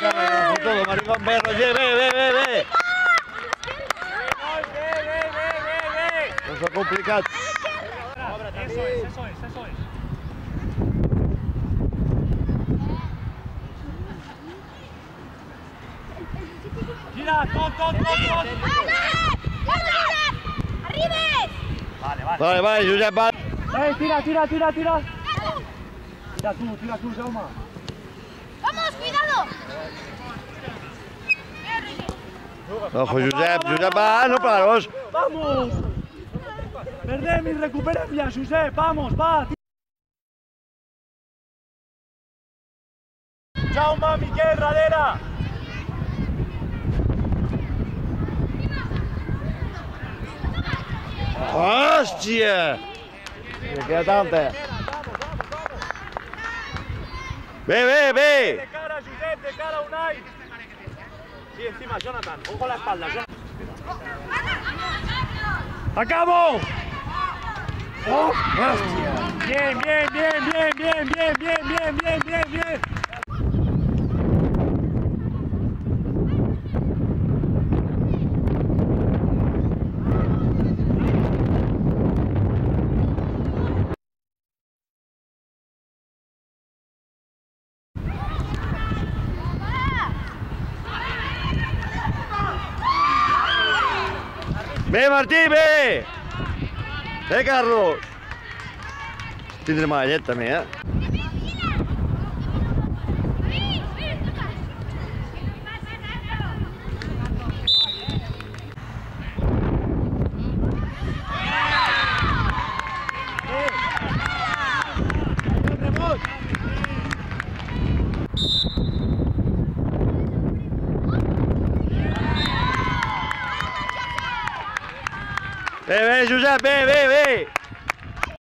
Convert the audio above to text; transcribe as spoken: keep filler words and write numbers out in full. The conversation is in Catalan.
Con todo, maricón, ve, Roger, ve, ve, ve, ve. No s'ha complicat. Eso es, eso es, eso es. Gira, tot, tot, tot, tot. ¡Arribes! Vale, vale. Vale, vale, Josep, vale. Eh, tira, tira, tira, tira. Tira tú, tira tú, Jaume. ¡Vamos, cuidado! Ojo, Josep, Josep, va, no paros. ¡Vamos! Perdem y recuperem ya, Josep, vamos, va. Jaume, Miquel, darrere. Hòstia! Me queda tanta. Ve, ve, ve. De cara, Josep, de cara, Unai. Sí, encima, Jonathan. Ojo a la espalda, Jonathan. ¡Acabo! ¡Oh! ¡Hostia! Bien, bien, bien, bien, bien, bien, bien, bien, bien, bien, bien. Ve, Martí, ve! Ve, Carlos! Tindrem mala llet, també, eh? Ve, ve, Josep, ve, ve, ve!